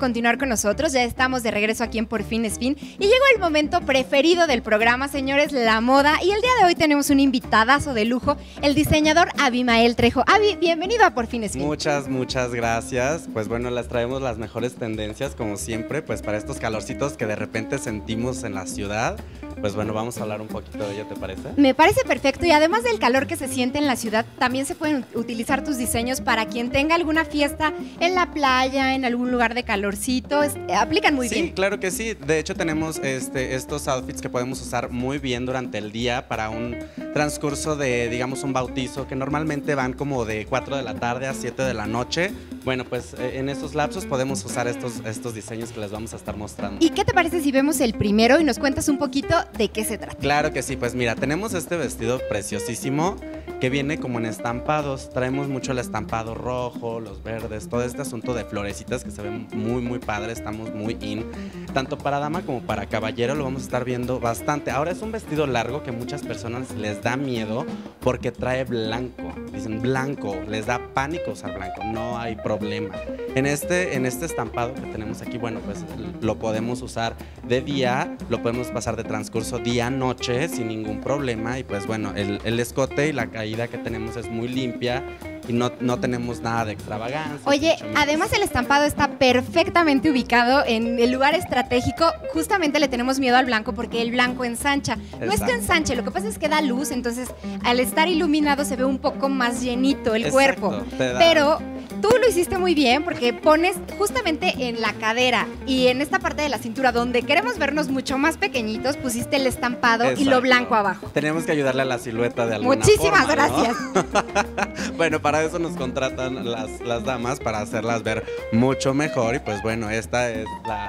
continuar con nosotros. Ya estamos de regreso aquí en Por Fin es Fin. Y llegó el momento preferido del programa, señores, la moda. Y el día de hoy tenemos un invitadazo de lujo, el diseñador Abimael Trejo. Abi, bienvenido a Por Fin es Fin. Muchas gracias. Pues bueno, les traemos las mejores tendencias, como siempre, pues para estos calorcitos que de repente sentimos en la ciudad. Pues bueno, vamos a hablar un poquito de ello, ¿te parece? Me parece perfecto, y además del calor que se siente en la ciudad, también se pueden utilizar tus diseños para quien tenga alguna fiesta en la playa, en algún lugar de calorcito. Aplican muy bien. Sí, claro que sí. De hecho, tenemos estos outfits que podemos usar muy bien durante el día para un transcurso de, digamos, un bautizo, que normalmente van como de 4 de la tarde a 7 de la noche. Bueno, pues en esos lapsos podemos usar estos diseños que les vamos a estar mostrando. ¿Y qué te parece si vemos el primero y nos cuentas un poquito de qué se trata? Claro que sí, pues mira, tenemos este vestido preciosísimo que viene como en estampados. Traemos mucho el estampado rojo, los verdes, todo este asunto de florecitas que se ven muy padre. Estamos muy in, tanto para dama como para caballero, lo vamos a estar viendo bastante. Ahora es un vestido largo que muchas personas les da miedo porque trae blanco. Dicen blanco, les da pánico usar blanco, no hay problema. En este estampado que tenemos aquí, bueno, pues lo podemos usar de día, lo podemos pasar de transcurso día-noche sin ningún problema. Y pues bueno, el escote y la caída que tenemos es muy limpia y no tenemos nada de extravagancia. Oye, además el estampado está perfectamente ubicado en el lugar estratégico. Justamente le tenemos miedo al blanco porque el blanco ensancha. No es que ensanche, lo que pasa es que da luz, entonces al estar iluminado se ve un poco más llenito el cuerpo. Pero tú lo hiciste muy bien porque pones justamente en la cadera y en esta parte de la cintura donde queremos vernos mucho más pequeñitos, pusiste el estampado. Exacto. Y lo blanco abajo. Tenemos que ayudarle a la silueta de alguna Muchísimas forma, gracias. ¿no? Bueno, para eso nos contratan las damas, para hacerlas ver mucho mejor. Y pues bueno, esta es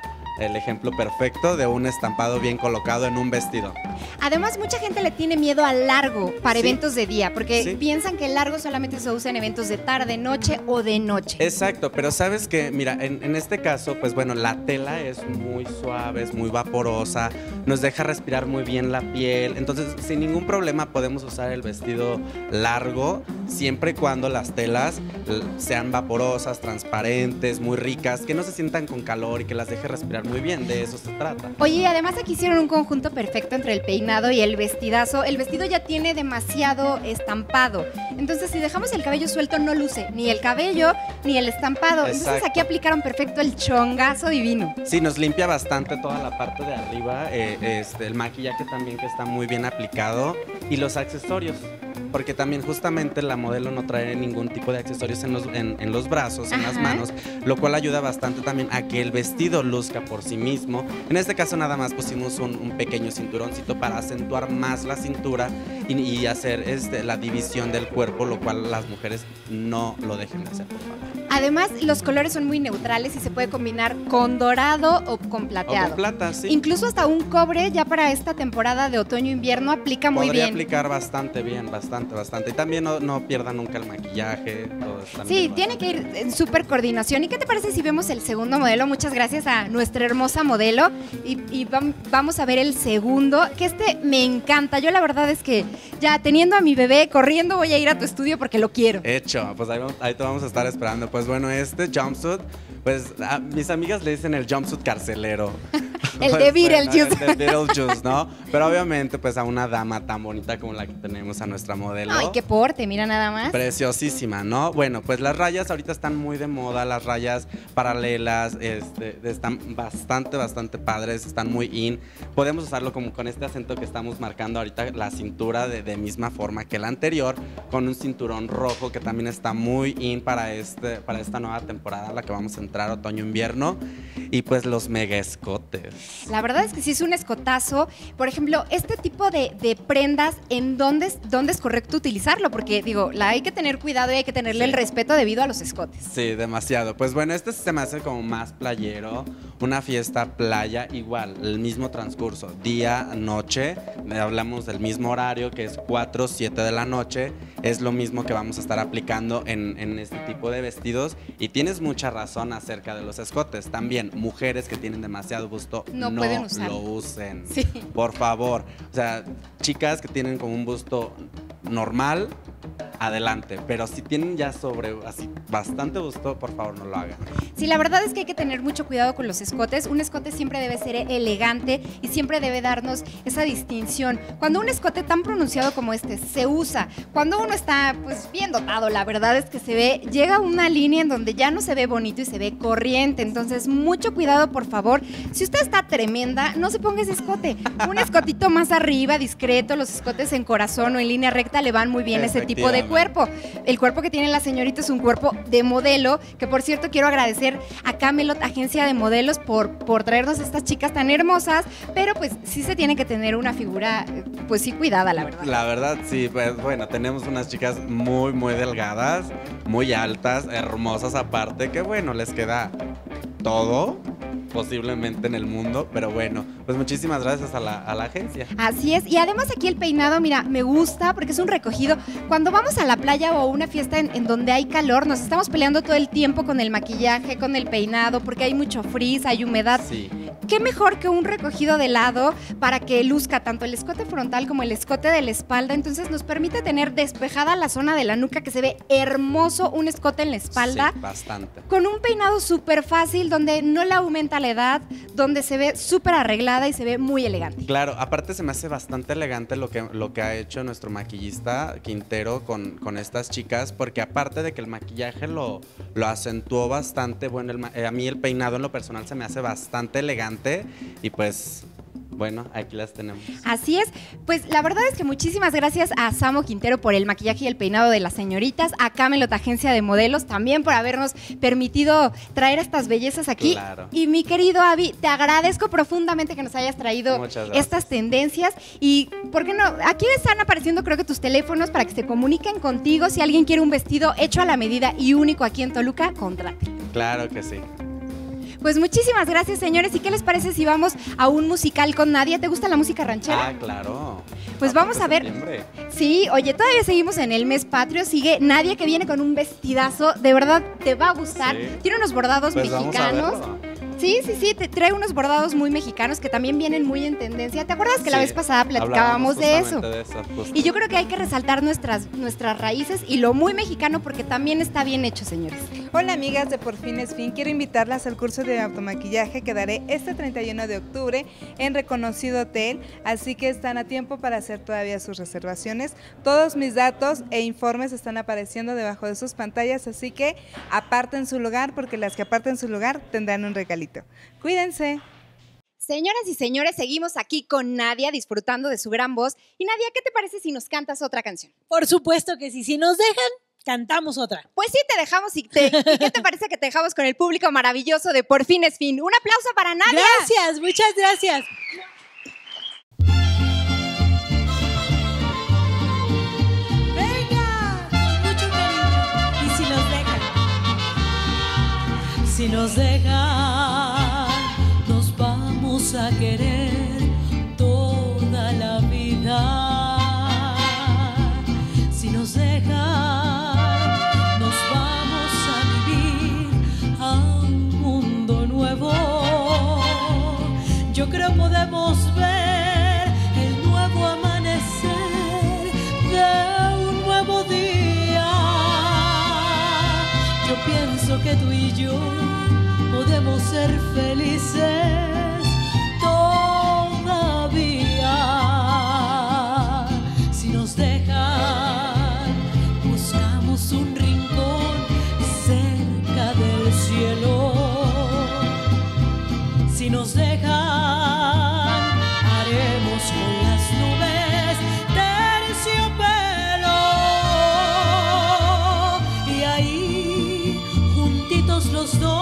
el ejemplo perfecto de un estampado bien colocado en un vestido. Además, mucha gente le tiene miedo al largo para eventos de día, porque piensan que el largo solamente se usa en eventos de tarde, noche o de noche. Exacto, pero sabes que, mira, en este caso, pues bueno, la tela es muy suave, es muy vaporosa, nos deja respirar muy bien la piel, entonces sin ningún problema podemos usar el vestido largo, siempre y cuando las telas sean vaporosas, transparentes, muy ricas, que no se sientan con calor y que las deje respirar muy bien, de eso se trata. Oye, y además aquí hicieron un conjunto perfecto entre el peinado y el vestidazo. El vestido ya tiene demasiado estampado, entonces si dejamos el cabello suelto no luce ni el cabello ni el estampado. Exacto. Entonces aquí aplicaron perfecto el chongazo divino. Sí, nos limpia bastante toda la parte de arriba, el maquillaje también que está muy bien aplicado y los accesorios. Porque también justamente la modelo no trae ningún tipo de accesorios en los brazos, en las manos, lo cual ayuda bastante también a que el vestido luzca por sí mismo. En este caso nada más pusimos un pequeño cinturoncito para acentuar más la cintura y hacer la división del cuerpo, lo cual las mujeres no lo dejen de hacer, por favor. Además, los colores son muy neutrales y se puede combinar con dorado o con plateado. O con plata, sí. Incluso hasta un cobre ya para esta temporada de otoño-invierno aplica muy bien. Podría aplicar bastante bien, bastante. Y también no pierdan nunca el maquillaje. Sí, tiene que ir en súper coordinación. ¿Y qué te parece si vemos el segundo modelo? Muchas gracias a nuestra hermosa modelo. Y vamos a ver el segundo, que me encanta. Yo la verdad es que ya teniendo a mi bebé corriendo voy a ir a tu estudio porque lo quiero. Hecho, pues ahí te vamos a estar esperando. Pues bueno, este jumpsuit, pues a mis amigas le dicen el jumpsuit carcelero. El de Beetlejuice. El de Beetlejuice, ¿no? Pero obviamente, pues a una dama tan bonita como la que tenemos, a nuestra modelo. Ay, qué porte, mira nada más. Preciosísima, ¿no? Bueno, pues las rayas ahorita están muy de moda, las rayas paralelas, están bastante padres, están muy in. Podemos usarlo como con este acento que estamos marcando ahorita, la cintura de misma forma que la anterior, con un cinturón rojo que también está muy in para esta nueva temporada, la que vamos a entrar, otoño-invierno. Y pues los mega escotes. La verdad es que sí es un escotazo. Por ejemplo, este tipo de prendas, ¿en dónde es correcto utilizarlo? Porque digo, hay que tener cuidado y hay que tenerle el respeto debido a los escotes. Sí, demasiado. Pues bueno, se me hace como más playero, una fiesta playa, igual, el mismo transcurso, día, noche, hablamos del mismo horario que es 4, 7 de la noche, es lo mismo que vamos a estar aplicando en este tipo de vestidos. Y tienes mucha razón acerca de los escotes. También, mujeres que tienen demasiado busto, no lo usen. Sí. Por favor. O sea, chicas que tienen como un busto normal, adelante. Pero si tienen ya así bastante gusto, por favor no lo hagan. Sí, la verdad es que hay que tener mucho cuidado con los escotes. Un escote siempre debe ser elegante y siempre debe darnos esa distinción. Cuando un escote tan pronunciado como este se usa, cuando uno está pues bien dotado, la verdad es que llega a una línea en donde ya no se ve bonito y se ve corriente. Entonces, mucho cuidado, por favor. Si usted está tremenda, no se ponga ese escote. Un escotito más arriba, discreto. Los escotes en corazón o en línea recta le van muy bien a ese tipo de cuerpo. El cuerpo que tiene la señorita es un cuerpo de modelo, que por cierto quiero agradecer a Camelot, agencia de modelos, por traernos estas chicas tan hermosas, pero pues sí se tiene que tener una figura, pues sí, cuidada, la verdad. La verdad, sí, pues bueno, tenemos unas chicas muy, muy delgadas, muy altas, hermosas aparte, que bueno, les queda todo posiblemente en el mundo, pero bueno, pues muchísimas gracias a la agencia. Así es, y además aquí el peinado, mira, me gusta porque es un recogido. Cuando vamos a la playa o a una fiesta en donde hay calor, nos estamos peleando todo el tiempo con el maquillaje, con el peinado, porque hay mucho frizz, hay humedad. Sí. ¿Qué mejor que un recogido de lado para que luzca tanto el escote frontal como el escote de la espalda? Entonces nos permite tener despejada la zona de la nuca, que se ve hermoso, un escote en la espalda. Sí, bastante. Con un peinado súper fácil, donde no le aumenta la edad, donde se ve súper arreglada y se ve muy elegante. Claro, aparte se me hace bastante elegante lo que ha hecho nuestro maquillista Quintero con estas chicas, porque aparte de que el maquillaje lo acentuó bastante, bueno, a mí el peinado en lo personal se me hace bastante elegante y pues... Bueno, aquí las tenemos. Así es. Pues la verdad es que muchísimas gracias a Samo Quintero por el maquillaje y el peinado de las señoritas, a Camelot, agencia de modelos, también por habernos permitido traer estas bellezas aquí. Claro. Y mi querido Avi, te agradezco profundamente que nos hayas traído estas tendencias. Y, ¿por qué no? Aquí están apareciendo, creo que tus teléfonos para que se comuniquen contigo. Si alguien quiere un vestido hecho a la medida y único aquí en Toluca, contrate. Claro que sí. Pues muchísimas gracias, señores. ¿Y qué les parece si vamos a un musical con Nadia? ¿Te gusta la música ranchera? Ah, claro. Pues vamos a ver. Septiembre. Sí, oye, todavía seguimos en el mes patrio. Sigue Nadia, que viene con un vestidazo. De verdad, te va a gustar. Sí. Tiene unos bordados pues mexicanos. Sí, te trae unos bordados muy mexicanos que también vienen muy en tendencia. ¿Te acuerdas que la vez pasada platicábamos de eso? Y yo creo que hay que resaltar nuestras raíces y lo muy mexicano, porque también está bien hecho, señores. Hola, amigas de Por Fin es Fin. Quiero invitarlas al curso de automaquillaje que daré este 31 de octubre en reconocido hotel, así que están a tiempo para hacer todavía sus reservaciones. Todos mis datos e informes están apareciendo debajo de sus pantallas, así que aparten su lugar, porque las que aparten su lugar tendrán un regalito. Cuídense. Señoras y señores, seguimos aquí con Nadia, disfrutando de su gran voz. Y Nadia, ¿qué te parece si nos cantas otra canción? Por supuesto que sí, si nos dejan, cantamos otra. Pues sí, te dejamos. ¿Y qué te parece que te dejamos con el público maravilloso de Por Fin es Fin? Un aplauso para Nadia. Gracias, muchas gracias. Venga, mucho cariño. Y si nos dejan, nos vamos a querer toda la vida. Si nos dejan, nos vamos a vivir a un mundo nuevo. Yo creo podemos ver el nuevo amanecer de un nuevo día. Yo pienso que tú y yo podemos ser felices todavía. Si nos dejan, buscamos un rincón cerca del cielo. Si nos dejan, haremos con las nubes terciopelo. Y ahí, juntitos los dos,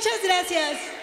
Muchas gracias.